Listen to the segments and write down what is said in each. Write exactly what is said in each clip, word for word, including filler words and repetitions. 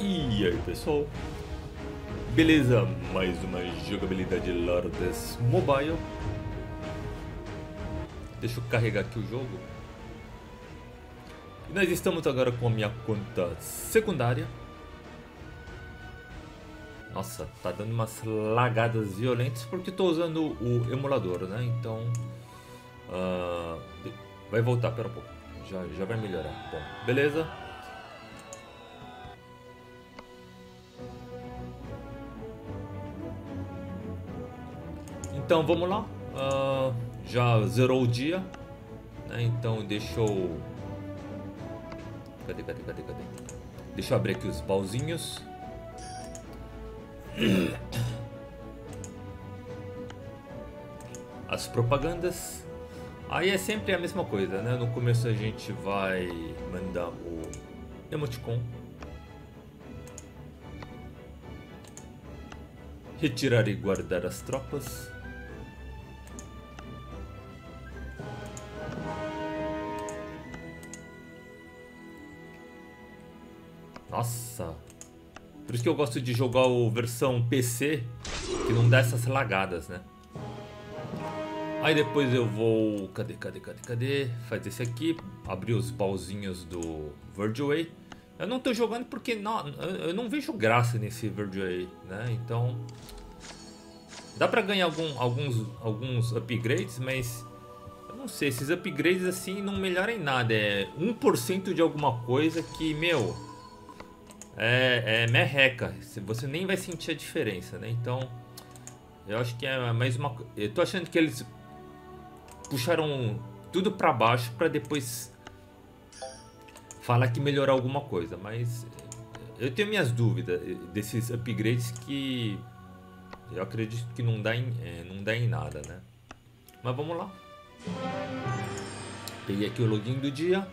E aí pessoal, beleza? Mais uma jogabilidade Lords Mobile. Deixa eu carregar aqui o jogo. E nós estamos agora com a minha conta secundária. Nossa, tá dando umas lagadas violentas porque estou usando o emulador, né? Então uh, vai voltar, pera um pouco, já, já vai melhorar. Bom, beleza. Então vamos lá, uh, já zerou o dia, né? Então deixa eu... Cadê, cadê, cadê, cadê? Deixa eu abrir aqui os baúzinhos. As propagandas. Aí é sempre a mesma coisa, né? No começo a gente vai mandar o emoticon. Retirar e guardar as tropas. Nossa, por isso que eu gosto de jogar a versão P C, que não dá essas lagadas, né? Aí depois eu vou... Cadê, cadê, cadê, cadê? Faz esse aqui, abrir os baúzinhos do Virgil Way. Eu não tô jogando porque não, eu não vejo graça nesse Virgil Way, né? Então... Dá pra ganhar algum, alguns, alguns upgrades, mas... Eu não sei, esses upgrades assim não melhoram em nada. É um por cento de alguma coisa que, meu... É, é merreca, você nem vai sentir a diferença, né? Então, eu acho que é mais uma... Eu tô achando que eles puxaram tudo pra baixo pra depois falar que melhorou alguma coisa. Mas eu tenho minhas dúvidas desses upgrades que eu acredito que não dá em, é, não dá em nada, né? Mas vamos lá. Peguei aqui o login do dia.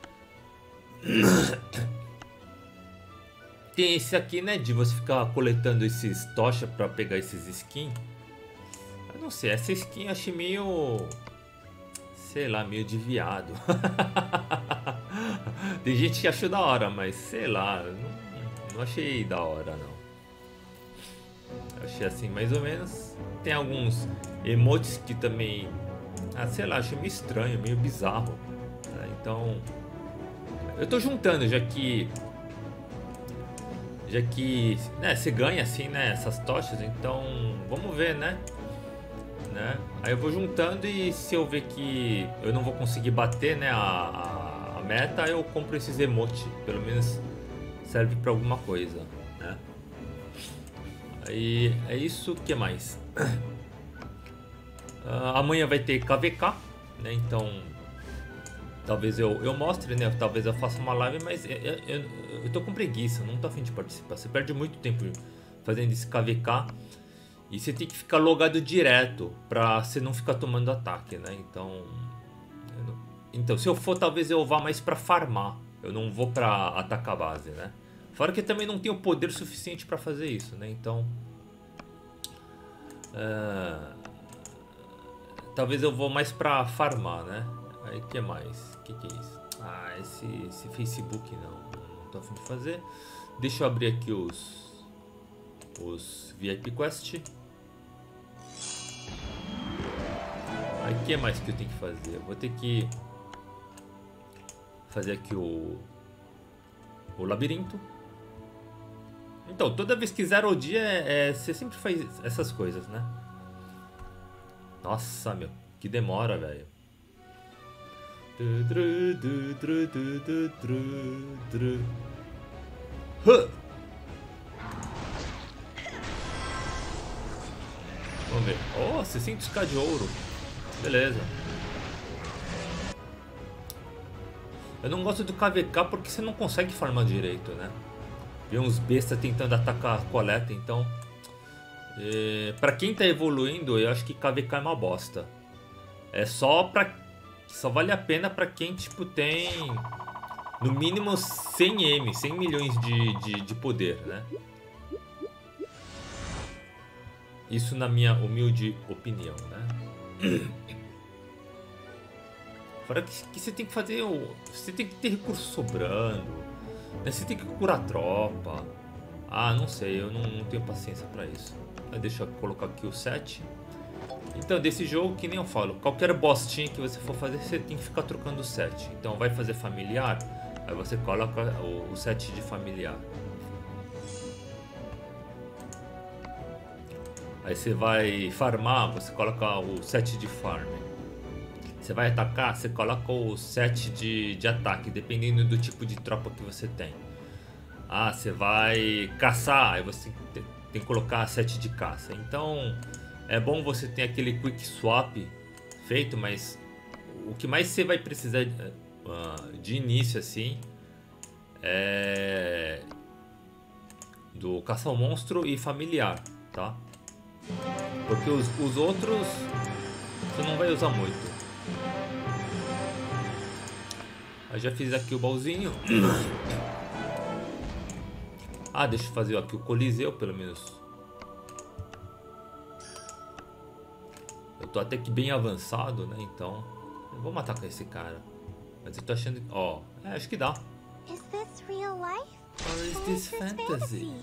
Tem esse aqui, né, de você ficar coletando esses tocha pra pegar esses skins. Eu não sei, essa skin eu achei meio... Sei lá, meio de viado. Tem gente que achou da hora, mas sei lá, não, não achei da hora, não. Eu achei assim, mais ou menos. Tem alguns emotes que também... Ah, sei lá, achei meio estranho, meio bizarro, né? Então... Eu tô juntando, já que... Já que, né, você ganha assim, né, essas tochas, então vamos ver, né? né? Aí eu vou juntando e se eu ver que eu não vou conseguir bater, né, a, a, a meta, eu compro esses emotes, pelo menos serve pra alguma coisa, né? Aí é isso, o que mais? uh, amanhã vai ter K V K, né, então... Talvez eu, eu mostre, né? Talvez eu faça uma live, mas eu, eu, eu tô com preguiça, não tô a fim de participar. Você perde muito tempo fazendo esse K V K e você tem que ficar logado direto pra você não ficar tomando ataque, né? Então, não... então se eu for, talvez eu vá mais pra farmar. Eu não vou pra atacar a base, né? Fora que eu também não tenho poder suficiente pra fazer isso, né? Então, uh... talvez eu vou mais pra farmar, né? Aí o que mais? O que, que é isso? Ah, esse, esse Facebook não, não tô a fim de fazer. Deixa eu abrir aqui os os V I P Quest. Aí o que mais que eu tenho que fazer? Eu vou ter que fazer aqui o o labirinto. Então, toda vez que zera o dia, é, é, você sempre faz essas coisas, né? Nossa, meu, que demora, velho. Vamos ver. Oh, seiscentos k de ouro. Beleza. Eu não gosto do K V K porque você não consegue farmar direito, né? Vê uns bestas tentando atacar a coleta, então... É, pra quem tá evoluindo, eu acho que K V K é uma bosta. É só pra... Só vale a pena pra quem, tipo, tem no mínimo cem M, cem milhões de, de, de poder, né? Isso na minha humilde opinião, né? Fora que, que você tem que fazer... Você tem que ter recurso sobrando. Você tem que curar a tropa. Ah, não sei, eu não, não tenho paciência pra isso. Aí deixa eu colocar aqui o set. Então, desse jogo, que nem eu falo, qualquer bostinha que você for fazer, você tem que ficar trocando o set. Então, vai fazer familiar, aí você coloca o, o set de familiar. Aí você vai farmar, você coloca o set de farm. Você vai atacar, você coloca o set de, de ataque, dependendo do tipo de tropa que você tem. Ah, você vai caçar, aí você tem, tem que colocar set de caça. Então, é bom você ter aquele quick swap feito, mas o que mais você vai precisar uh, de início assim é do caça ao monstro e familiar, tá? Porque os, os outros você não vai usar muito. Eu já fiz aqui o baúzinho. Ah, deixa eu fazer aqui o Coliseu, pelo menos. Eu tô até que bem avançado, né? Então, eu vou matar com esse cara. Mas eu tô achando... Ó, oh, é, acho que dá. Is this real life? Or is this fantasy?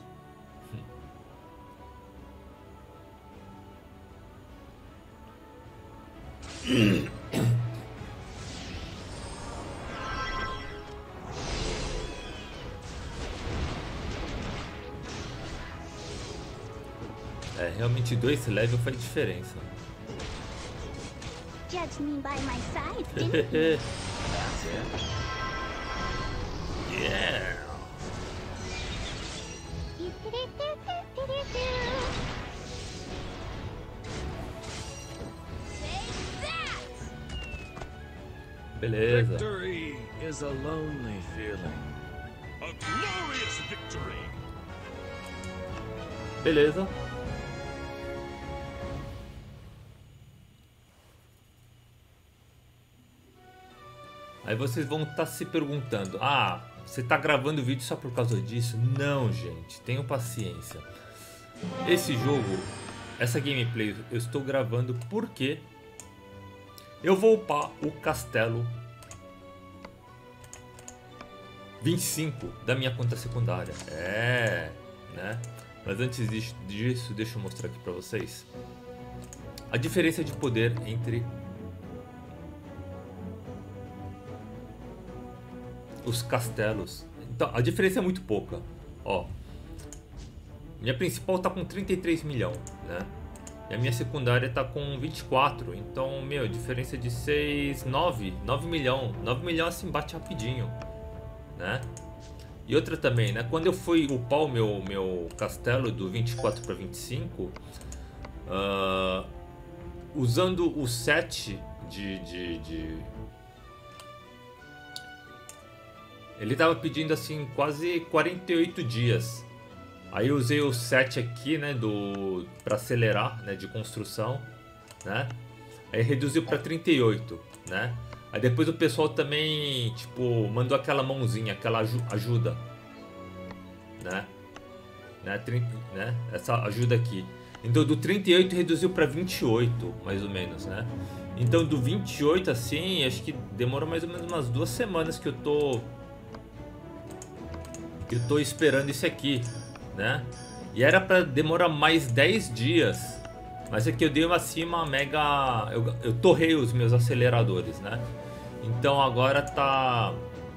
É, realmente dois levels faz diferença. Judge me by my size, didn't you? Yeah! Beleza. Victory is a lonely feeling. A glorious victory! Beleza. Aí vocês vão estar se perguntando: ah, você está gravando o vídeo só por causa disso? Não, gente, tenham paciência. Esse jogo, essa gameplay, eu estou gravando porque eu vou upar o castelo vinte e cinco da minha conta secundária. É, né? Mas antes disso, deixa eu mostrar aqui para vocês a diferença de poder entre os castelos. Então, a diferença é muito pouca. Ó, minha principal tá com trinta e três milhões, né? E a minha secundária tá com vinte e quatro. Então, meu, diferença de seis, nove, nove milhões. nove milhões assim bate rapidinho, né? E outra também, né? Quando eu fui upar o meu, meu castelo do vinte e quatro para vinte e cinco, uh, usando o set de, de, de... ele tava pedindo assim quase quarenta e oito dias. Aí eu usei o set aqui, né, do para acelerar, né, de construção, né? Aí reduziu para trinta e oito, né? Aí depois o pessoal também, tipo, mandou aquela mãozinha, aquela ajuda, né? Né? né? Essa ajuda aqui. Então do trinta e oito reduziu para vinte e oito, mais ou menos, né? Então do vinte e oito assim, acho que demorou mais ou menos umas duas semanas que eu tô que eu tô esperando isso aqui, né? E era para demorar mais dez dias. Mas é que eu dei uma cima mega... Eu, eu torrei os meus aceleradores, né? Então agora tá...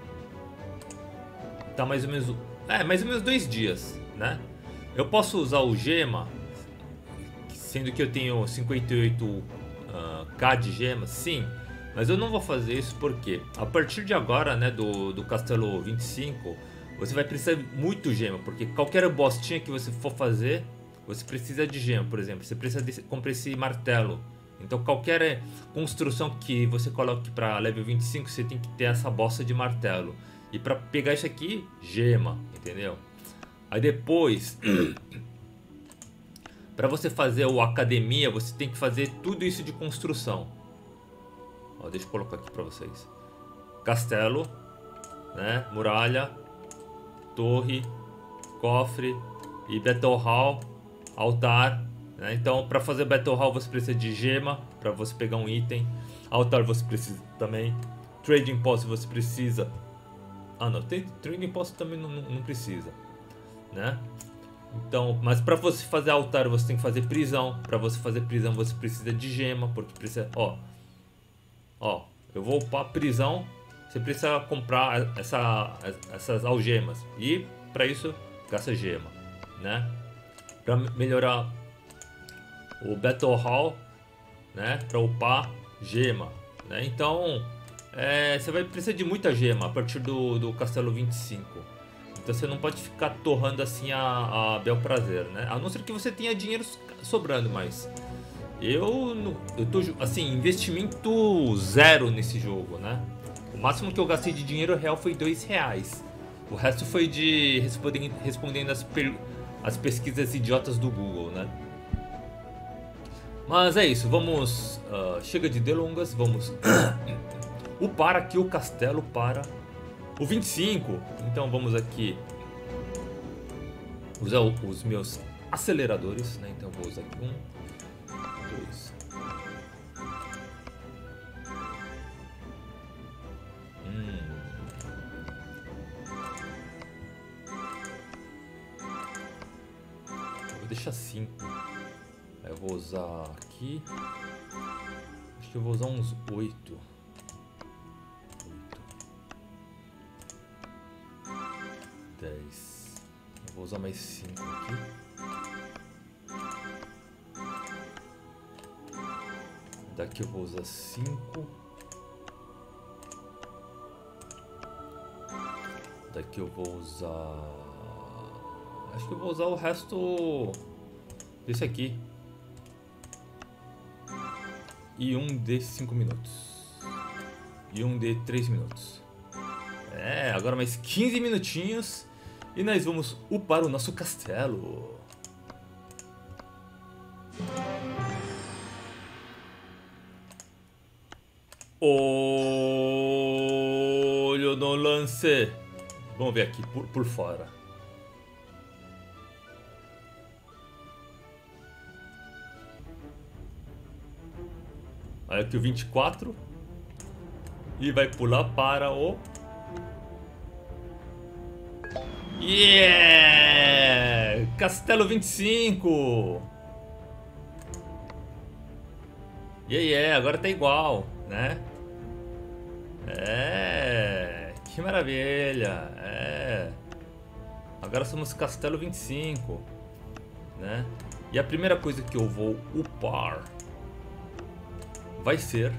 Tá mais ou menos... É, mais ou menos dois dias, né? Eu posso usar o gema, sendo que eu tenho cinquenta e oito K de gemas, sim. Mas eu não vou fazer isso porque a partir de agora, né, do, do Castelo vinte e cinco, você vai precisar muito gema. Porque qualquer bostinha que você for fazer, você precisa de gema, por exemplo. Você precisa de, comprar esse martelo. Então qualquer construção que você coloque para level vinte e cinco, você tem que ter essa bosta de martelo. E para pegar isso aqui, gema, entendeu? Aí depois, para você fazer o academia, você tem que fazer tudo isso de construção. Ó, deixa eu colocar aqui para vocês. Castelo, né? Muralha, torre, cofre e Battle Hall, altar, né? Então para fazer Battle Hall você precisa de gema para você pegar um item, altar você precisa também, Trading Post você precisa, Ah, não, tem Trading Post também não, não, não precisa, né? Então, mas para você fazer altar você tem que fazer prisão. Para você fazer prisão você precisa de gema, porque precisa, ó, ó, eu vou upar prisão. Você precisa comprar essa, essas algemas e para isso gasta gema, né? Para melhorar o Battle Hall, né? Para upar gema, né? Então é, você vai precisar de muita gema a partir do, do Castelo vinte e cinco. Então você não pode ficar torrando assim a, a bel prazer, né? A não ser que você tenha dinheiro sobrando, mas eu, eu tô assim, investimento zero nesse jogo, né? O máximo que eu gastei de dinheiro real foi dois reais. O resto foi de respondendo, respondendo as, per, as pesquisas idiotas do Google, né? Mas é isso, vamos... Uh, chega de delongas, vamos upar aqui o castelo para o vinte e cinco. Então vamos aqui usar os meus aceleradores, né? Então vou usar aqui um, dois. Hum. Vou deixar cinco. Aí eu vou usar aqui. Acho que eu vou usar uns oito. dez. Eu vou usar mais cinco aqui. Daqui eu vou usar cinco. Daqui eu vou usar... Acho que eu vou usar o resto desse aqui. E um de cinco minutos. E um de três minutos. É, agora mais quinze minutinhos. E nós vamos upar o nosso castelo. Olho no lance. Vamos ver aqui por, por fora. Olha aqui o vinte e quatro. E vai pular para o... Yeah! Castelo vinte e cinco. Yeah, yeah, agora tá igual, né? É, que maravilha. É. Agora somos Castelo vinte e cinco, né? E a primeira coisa que eu vou upar vai ser...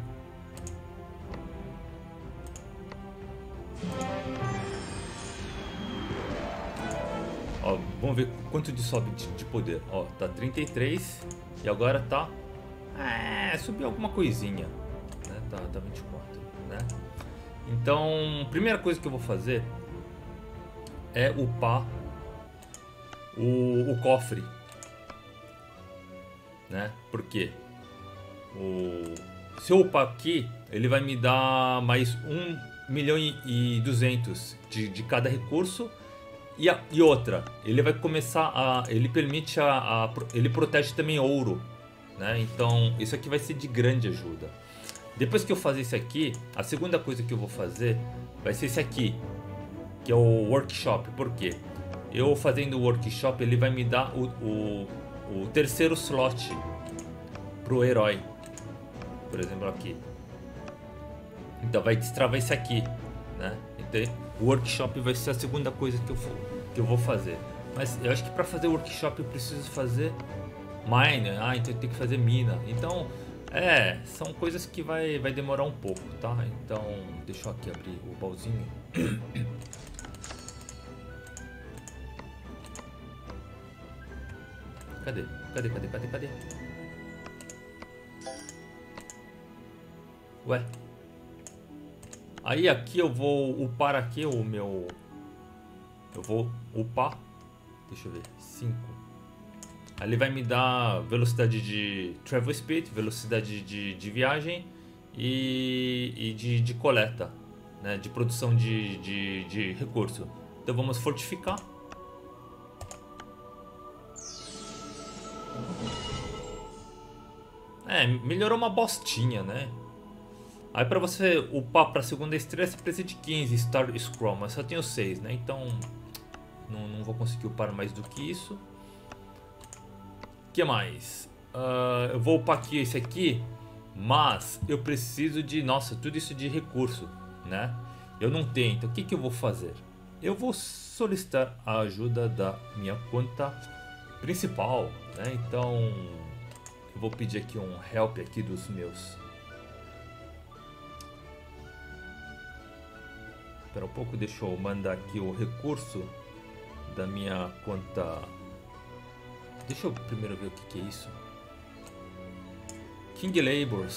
Ó, vamos ver quanto de sobe de, de poder. Ó, tá trinta e três e agora tá... É, subiu alguma coisinha, né? Tá, tá vinte e quatro, né? Então, primeira coisa que eu vou fazer é upar o, o cofre, né? Por quê? O, se eu upar aqui, ele vai me dar mais um milhão e duzentos de, de cada recurso. E, a, e outra, ele vai começar a... Ele permite a, a... Ele protege também ouro, né? Então isso aqui vai ser de grande ajuda. Depois que eu fazer isso aqui, a segunda coisa que eu vou fazer vai ser esse aqui, que é o workshop. Por quê? Eu fazendo o workshop, ele vai me dar o, o, o terceiro slot pro herói. Por exemplo aqui. Então vai destravar isso aqui, né? Então o workshop vai ser a segunda coisa que eu, for, que eu vou fazer. Mas eu acho que para fazer o workshop eu preciso fazer mine. Ah, então eu tenho que fazer mina. Então, é, são coisas que vai, vai demorar um pouco, tá? Então, deixa eu aqui abrir o baúzinho. Cadê? Cadê, cadê, cadê, cadê? Ué? Aí aqui eu vou upar aqui o meu... Eu vou upar... Deixa eu ver... cinco. Aí ele vai me dar velocidade de travel speed, velocidade de, de viagem e, e de, de coleta, né? De produção de, de, de recurso. Então vamos fortificar. É, melhorou uma bostinha, né? Aí pra você upar pra segunda estrela você precisa de quinze Star Scroll, mas só tenho seis, né? Então não, não vou conseguir upar mais do que isso. O que mais? Uh, eu vou upar aqui esse aqui, mas eu preciso de, nossa, tudo isso de recurso, né? Eu não tenho, então o que, que eu vou fazer? Eu vou solicitar a ajuda da minha conta principal, né? Então eu vou pedir aqui um help aqui dos meus. Espera um pouco, deixa eu mandar aqui o recurso da minha conta. Deixa eu primeiro ver o que, que é isso. King Labors.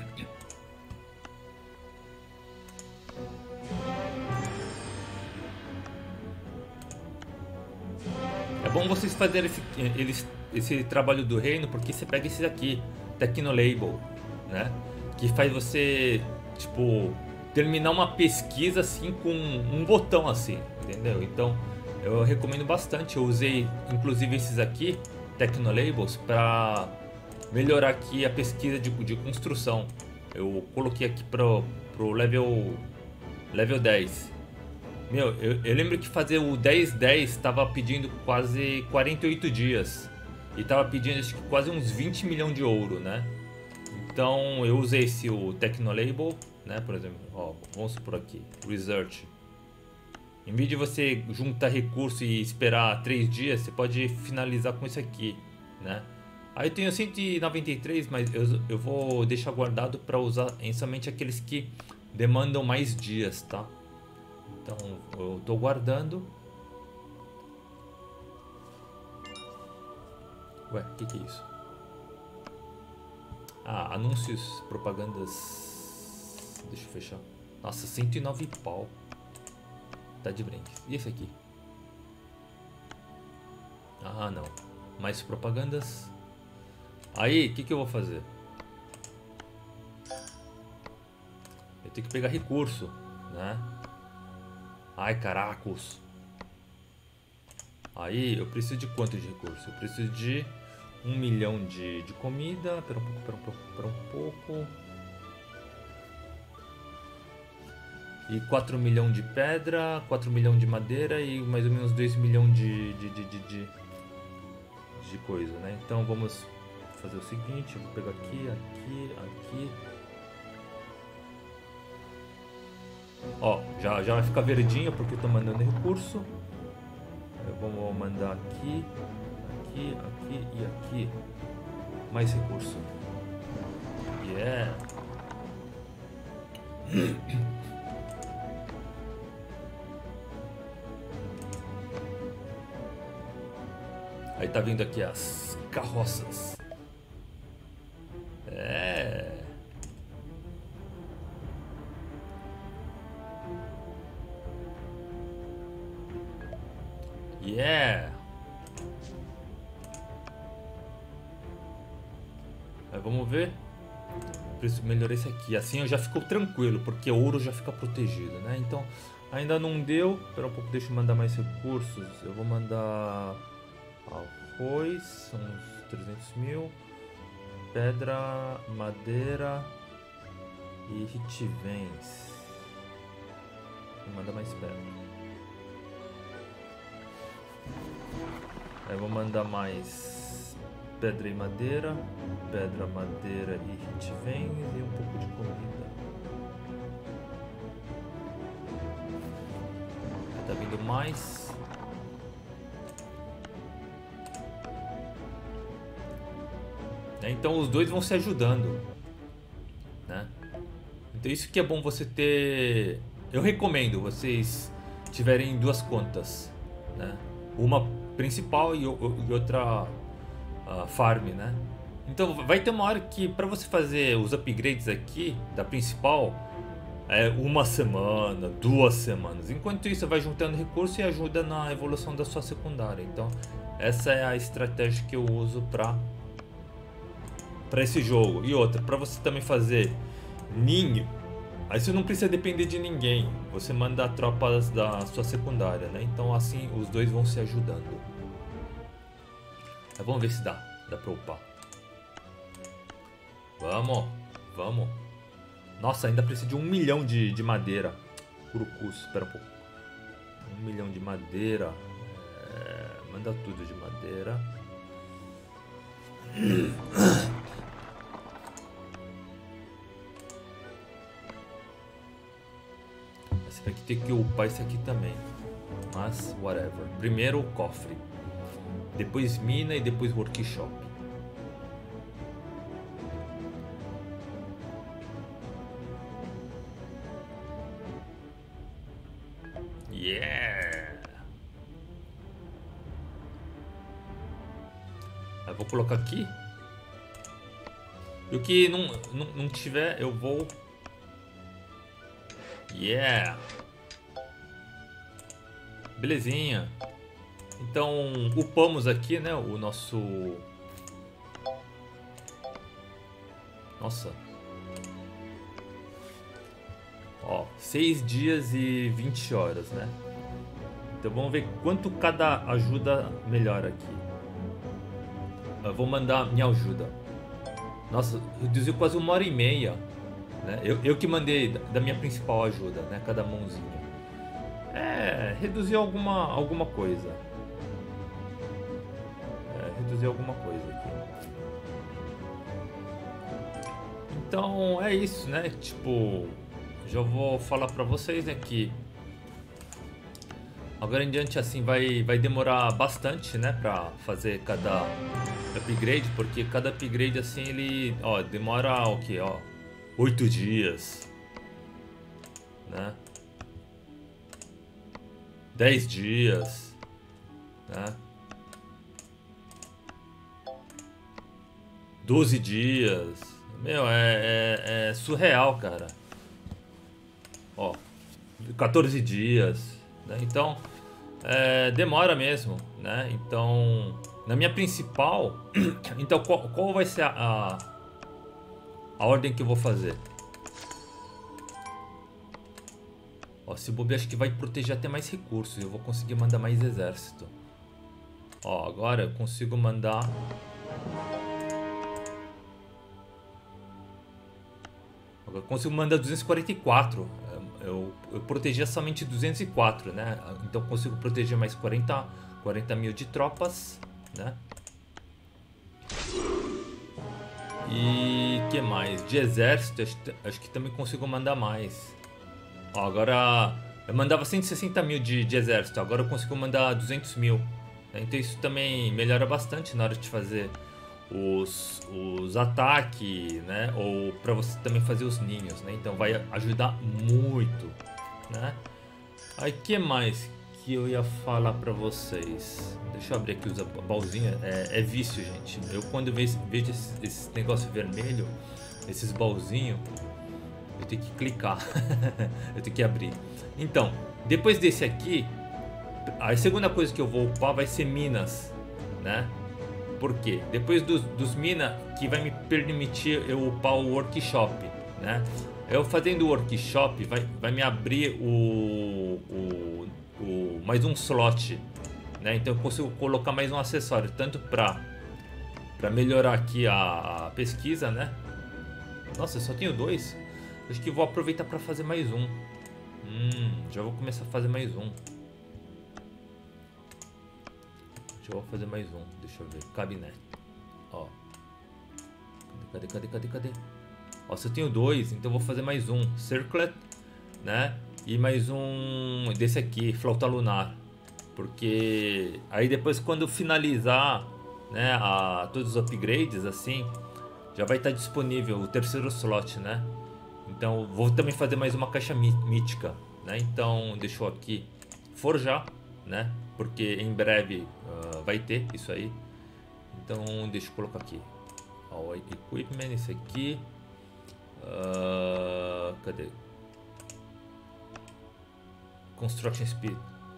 É bom vocês fazerem esse, esse, esse trabalho do reino, porque você pega esse aqui, Technolabel, né? Que faz você, tipo, terminar uma pesquisa assim com um botão assim, entendeu? Então eu recomendo bastante. Eu usei inclusive esses aqui, Technolabels, para melhorar aqui a pesquisa de, de construção. Eu coloquei aqui pro, pro level, level dez. Meu, eu, eu lembro que fazer o dez dez estava pedindo quase quarenta e oito dias. E estava pedindo acho que quase uns vinte milhões de ouro, né? Então eu usei esse o Technolabel, né? Por exemplo, ó, vamos por aqui, Research. Em vez de você juntar recurso e esperar três dias, você pode finalizar com isso aqui, né? Aí eu tenho cento e noventa e três, mas eu, eu vou deixar guardado para usar em somente aqueles que demandam mais dias, tá? Então eu tô guardando. Ué, o que, que é isso? Ah, anúncios, propagandas. Deixa eu fechar. Nossa, cento e nove pau. Tá de brinde. E esse aqui? Ah, não. Mais propagandas. Aí, o que, que eu vou fazer? Eu tenho que pegar recurso, né? Ai, caracos. Aí, eu preciso de quanto de recurso? Eu preciso de um milhão de, de comida. Pera um pouco, pera um pouco, pera um pouco. E quatro milhões de pedra, quatro milhões de madeira e mais ou menos dois milhões de, de, de, de, de, de coisa, né? Então vamos fazer o seguinte, eu vou pegar aqui, aqui, aqui. Ó, já, já vai ficar verdinho porque eu tô mandando recurso. Eu vou mandar aqui, aqui, aqui e aqui. Mais recurso. Yeah. Aí tá vindo aqui as carroças. É. Yeah. Aí vamos ver. Preciso melhorar esse aqui. Assim eu já fico tranquilo, porque o ouro já fica protegido, né? Então ainda não deu. Espera um pouco, deixa eu mandar mais recursos. Eu vou mandar arroz, são uns trezentos mil. Pedra, madeira e hitivens. Vou mandar mais pedra. Aí vou mandar mais pedra e madeira, pedra, madeira e hitivens e um pouco de comida. Aí tá vindo mais. Então os dois vão se ajudando, né? Então isso que é bom você ter. Eu recomendo vocês tiverem duas contas, né? Uma principal e, e outra uh, farm, né? Então vai ter uma hora que para você fazer os upgrades aqui da principal é uma semana, duas semanas. Enquanto isso, você vai juntando recurso e ajuda na evolução da sua secundária. Então essa é a estratégia que eu uso para para esse jogo. E outra, para você também fazer ninho, aí você não precisa depender de ninguém. Você manda tropas da sua secundária, né? Então assim os dois vão se ajudando. Aí, vamos ver se dá, dá para upar. Vamos, vamos. Nossa, ainda precisa de um milhão de, de madeira. Curucus, espera um pouco. Um milhão de madeira. É, manda tudo de madeira. Você vai ter que upar esse aqui também. Mas, whatever. Primeiro o cofre. Depois mina e depois workshop. Yeah! Eu vou colocar aqui. E o que não, não, não tiver, eu vou... Yeah! Belezinha. Então, upamos aqui, né, o nosso... Nossa. Ó, seis dias e vinte horas, né? Então vamos ver quanto cada ajuda melhora aqui. Eu vou mandar minha ajuda. Nossa, reduziu quase uma hora e meia, né? Eu, eu que mandei da minha principal ajuda, né? Cada mãozinha. É, reduziu alguma, alguma coisa. É, reduziu alguma coisa aqui. Então é isso, né? Tipo, já vou falar pra vocês, né, que agora em diante assim vai, vai demorar bastante, né, pra fazer cada upgrade, porque cada upgrade assim ele, ó, demora o que, ó, oito dias, né, dez dias, né, doze dias, meu, é, é, é surreal, cara, ó, quatorze dias, né, então é, demora mesmo, né, então na minha principal, então qual, qual vai ser a, a, a ordem que eu vou fazer? Ó, se bobear, acho que vai proteger até mais recursos, eu vou conseguir mandar mais exército. Ó, agora eu consigo mandar... Agora eu consigo mandar duzentos e quarenta e quatro. Eu, eu protegia somente duzentos e quatro, né? Então eu consigo proteger mais quarenta, quarenta mil de tropas, né? E que mais? De exército, acho, acho que também consigo mandar mais. Ó, agora eu mandava cento e sessenta mil de, de exército, agora eu consigo mandar duzentos mil. Né? Então isso também melhora bastante na hora de fazer os, os ataques, né? Ou para você também fazer os ninhos, né? Então vai ajudar muito, né? Aí que mais que eu ia falar para vocês? Deixa eu abrir aqui os baúzinhos. É, é vício, gente. Eu quando vejo, vejo esse, esse negócio vermelho, esses baúzinhos, eu tenho que clicar. Eu tenho que abrir. Então, depois desse aqui, a segunda coisa que eu vou upar vai ser minas, né? Por quê? Depois dos, dos minas que vai me permitir eu upar o workshop, né? Eu fazendo o workshop vai, vai me abrir o, o, o mais um slot, né? Então eu consigo colocar mais um acessório, tanto para para melhorar aqui a, a pesquisa, né? Nossa, eu só tenho dois. Acho que vou aproveitar para fazer mais um. Hum, já vou começar a fazer mais um. Já vou fazer mais um. Deixa eu ver. Cabinet. Ó. Cadê, cadê, cadê, cadê, cadê? Ó, se eu tenho dois, então eu vou fazer mais um. Circlet, né? E mais um desse aqui, flauta lunar. Porque aí depois quando eu finalizar, né, a, todos os upgrades, assim, já vai estar disponível o terceiro slot, né? Então vou também fazer mais uma caixa mítica, né? Então deixa eu aqui forjar, né? Porque em breve uh, vai ter isso aí. Então deixa eu colocar aqui. Ó, o equipment, esse aqui. Uh, cadê? Construction speed.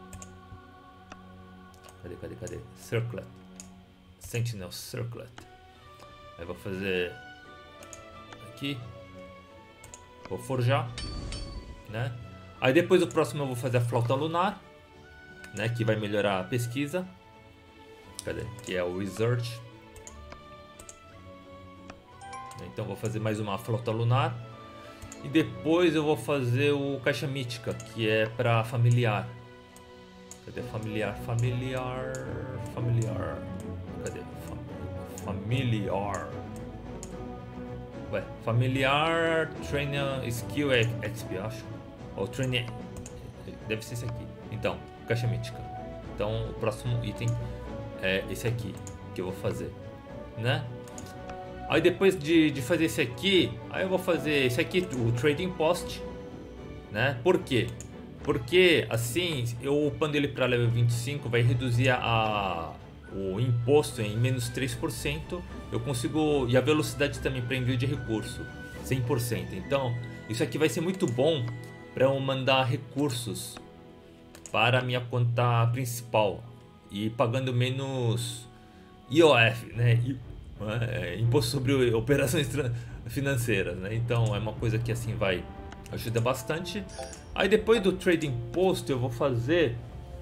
Cadê, cadê, cadê? Circlet. Sentinel Circlet. Aí vou fazer aqui. Vou forjar, né? Aí depois o próximo eu vou fazer a flauta lunar, né? Que vai melhorar a pesquisa. Cadê? Que é o research. Então vou fazer mais uma flauta lunar. E depois eu vou fazer o caixa mítica, que é pra familiar. Cadê familiar? Familiar... Familiar... Cadê? Fam- familiar... Ué, familiar... Trainer Skill X P, acho. Ou Trainer... Deve ser esse aqui. Então, caixa mítica. Então, o próximo item é esse aqui, que eu vou fazer, né? Aí depois de, de fazer esse aqui, aí eu vou fazer esse aqui, o Trading Post, né? Por quê? Porque assim, eu upando ele para level vinte e cinco, vai reduzir a, o imposto em menos três por cento. Eu consigo, e a velocidade também para envio de recurso, cem por cento. Então, isso aqui vai ser muito bom para eu mandar recursos para a minha conta principal e pagando menos I O F, né? I, é, imposto sobre operações financeiras, né? Então é uma coisa que assim vai ajudar bastante. Aí depois do Trading Post eu vou fazer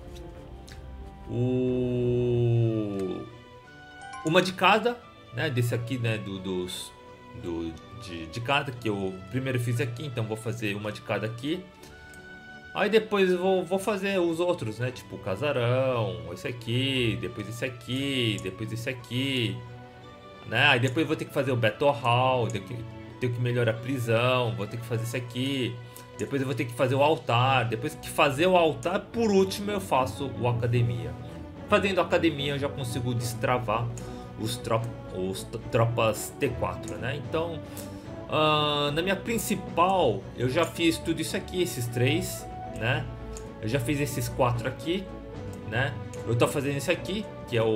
o uma de cada, né? Desse aqui, né? Do, dos do de, de cada que eu primeiro fiz aqui, então vou fazer uma de cada aqui. Aí depois eu vou, vou fazer os outros, né? Tipo o casarão, esse aqui, depois esse aqui, depois esse aqui, né? Aí depois eu vou ter que fazer o Battle Hall, tenho que, tenho que melhorar a prisão, vou ter que fazer esse aqui. Depois eu vou ter que fazer o altar. Depois que fazer o altar, por último eu faço o academia. Fazendo a academia eu já consigo destravar os, trop os tropas T quatro, né? Então, uh, na minha principal eu já fiz tudo isso aqui, esses três, né? Eu já fiz esses quatro aqui, né? Eu tô fazendo esse aqui, que é o,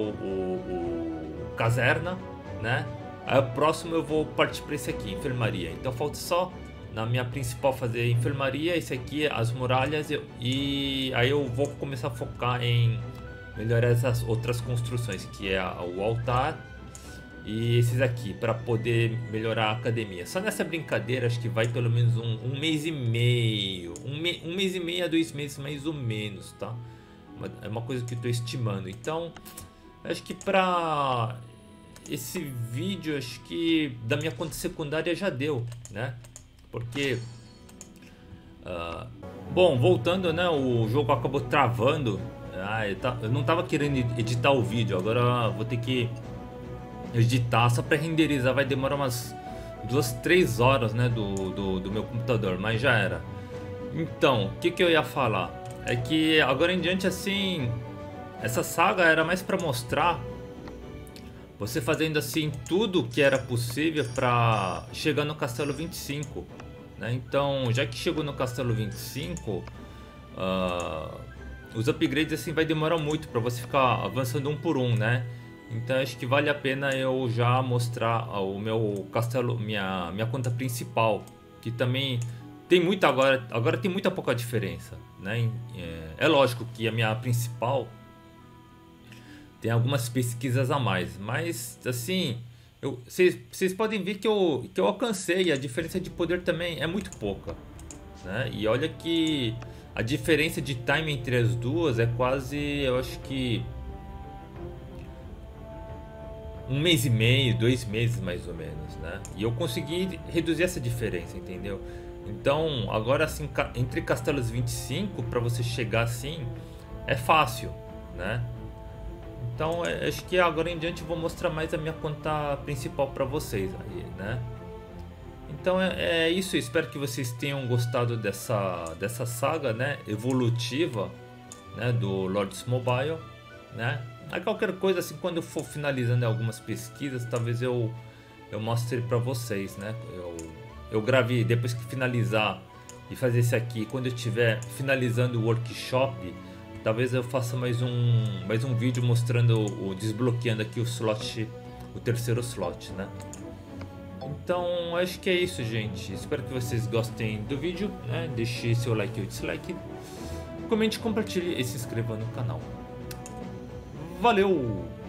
o, o caserna, né? Aí o próximo eu vou partir para esse aqui, enfermaria. Então falta só na minha principal fazer enfermaria, esse aqui, as muralhas, eu, e aí eu vou começar a focar em melhorar essas outras construções, que é o altar e esses aqui, para poder melhorar a academia. Só nessa brincadeira acho que vai pelo menos um, um mês e meio, um, me, um mês e meio a dois meses mais ou menos, tá? É uma coisa que eu estou estimando. Então acho que para esse vídeo, acho que da minha conta secundária já deu, né? Porque uh, bom, voltando, né? O jogo acabou travando. Ah, eu, tá, eu não tava querendo editar o vídeo, agora vou ter que editar só para renderizar. Vai demorar umas duas, três horas, né? Do, do, do meu computador, mas já era. Então, o que, que eu ia falar? É que agora em diante, assim, essa saga era mais para mostrar você fazendo assim tudo que era possível para chegar no Castelo vinte e cinco, né? Então, já que chegou no Castelo vinte e cinco, uh, os upgrades assim vai demorar muito para você ficar avançando um por um, né? Então acho que vale a pena eu já mostrar o meu castelo, minha minha conta principal, que também tem muita agora, agora tem muita pouca diferença, né? É, é lógico que a minha principal tem algumas pesquisas a mais, mas assim, vocês podem ver que eu, que eu alcancei, a diferença de poder também é muito pouca, né? E olha que a diferença de time entre as duas é quase, eu acho que um mês e meio, dois meses mais ou menos, né? E eu consegui reduzir essa diferença, entendeu? Então, agora assim, entre Castelos vinte e cinco, para você chegar assim, é fácil, né? Então, é, acho que agora em diante eu vou mostrar mais a minha conta principal para vocês aí, né? Então é, é isso, espero que vocês tenham gostado dessa, dessa saga, né, evolutiva, né, do Lords Mobile, né? Aí qualquer coisa assim, quando eu for finalizando algumas pesquisas, talvez eu, eu mostre para vocês, né? Eu, eu gravei, depois que finalizar e fazer esse aqui, quando eu estiver finalizando o workshop, talvez eu faça mais um, mais um vídeo mostrando o desbloqueando aqui o slot, o terceiro slot, né? Então acho que é isso, gente. Espero que vocês gostem do vídeo, né? Deixe seu like ou dislike, comente, compartilhe e se inscreva no canal. Valeu!